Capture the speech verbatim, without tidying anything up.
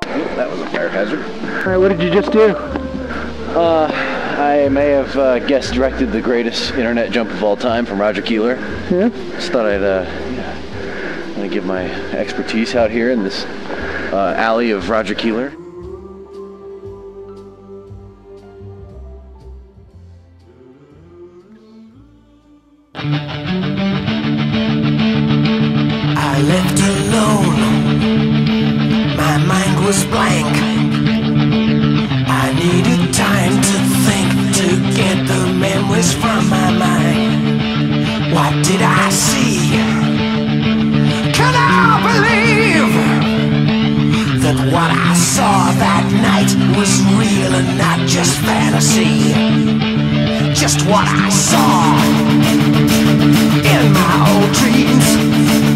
That was a fire hazard. Alright, what did you just do? Uh, I may have uh, guest directed the greatest internet jump of all time from Roger Keeler. Yeah? Just thought I'd uh, yeah, I'm gonna give my expertise out here in this uh, alley of Roger Keeler. I left alone, my mind was blank. I needed time to think, to get the memories from my mind. What did I see? Can I believe that what I saw that night was real and not just fantasy? Just what I saw in my old dreams.